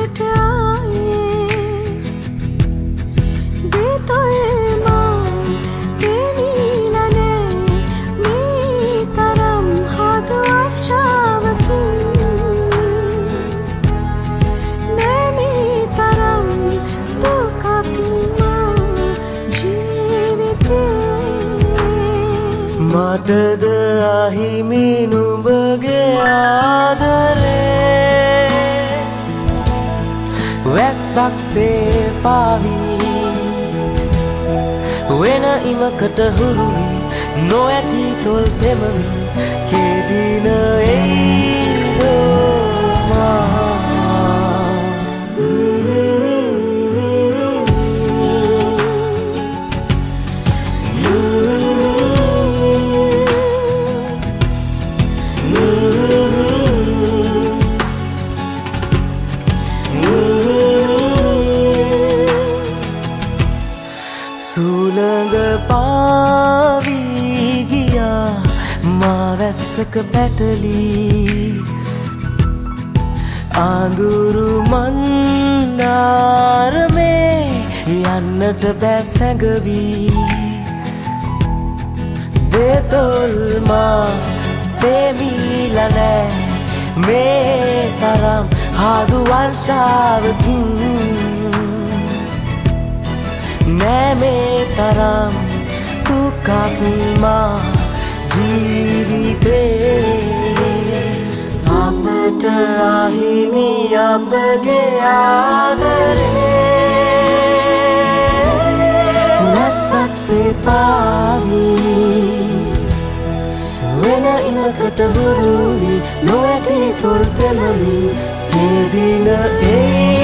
අපට ආයේ දේතොල්මා දෙවිලා නෑ මේ තරම් හද වර්ෂාවකින් නෑ මේ තරම් දුකක් මා ජීවිතේ මටද අහිමි නුඹගේ ආදරේ වැස්සක්සේ පාවී වෙන ඉමකට හුරුවී නොඇති තොල් තෙමමි කෙදින එයිද මා සුළඟ පාවී ගියා මා වැස්සක පැටලී අඳුරු මන්දාරමේ යන්නට බෑ සැඟවී දේතොල්මා දෙමිලා නෑ මේ තරම් හාදු වර්ෂාවකින් නෑ මේ තරම් දුකක් මා ජීවිතේ අපට අහිමි අපගේ ආදරේ වැස්සක්සේ පාවී වෙන ඉමකට හුරුවී නොඇති තොල් තෙමමින් කෙදින එයි